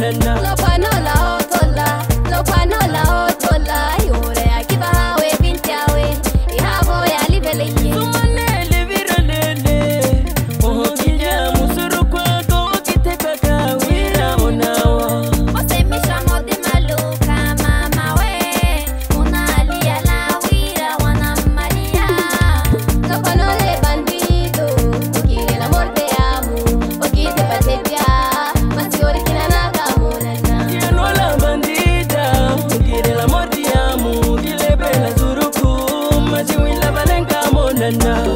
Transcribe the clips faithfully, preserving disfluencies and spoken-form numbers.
monana. Lo panola otola, lo panola otola. Yore akiba we bintiawe, ihabo ya libeleye. Sumane leviralele, oho kilya musuru kwa go kite baka wira onawa. Ose misha mode maluka mama we, una alia la wira wana maria. Lo panole bandido, okire la morte amo, okite patepia, masiore kinana kamunana. Tiano la bandida, okire la morte amo, kile bela zuruku, majiwila balenga monana.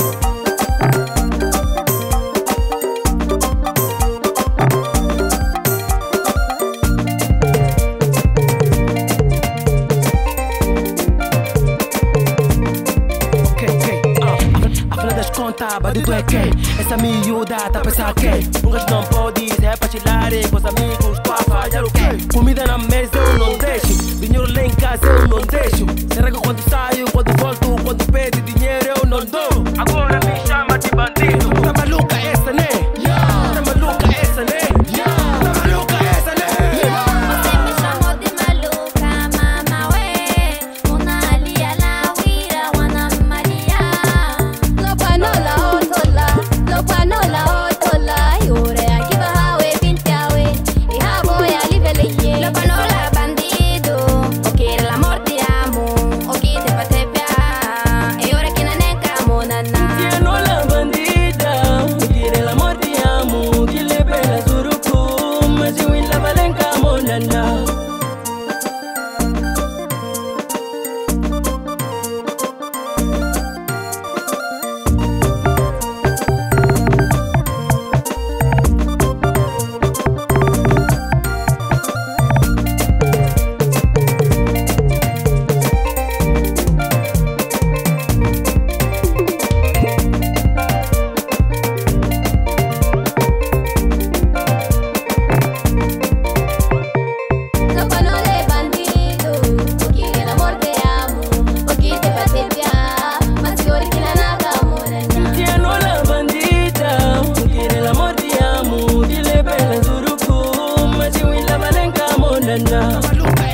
Conta, bandido é quem? Essa miúda tá pensando quem? Um gajo não pode é pra chilar com os amigos, pra fazer o quê? Comida na mesa eu não deixo, dinheiro lá em casa eu não deixo. Será que quando saio, quando volto, quando pede dinheiro eu não dou? Agora me chama de bandido. Tá maluca essa, né? Tá maluca essa, né? Tá maluca essa, né? Você me chamou de maluca, mama we, una alia la wira wana maria. Lo panola otola, lo panola otola. Yore akiba we bintiawe, ihabo ya libeleye. Lo panola bandido, okire la morte amo, okite patepia, yore kinaneka monana. Tiano la bandida, okire la morte amo, kile bela zuruku, majiwila balenga monana. Lo panole bandido, okire la morte amo, okite patepia, masiore kinana kamunana. Tiano la bandida, okire la morte amo, kile bela zuruku, majiwila balenga monana.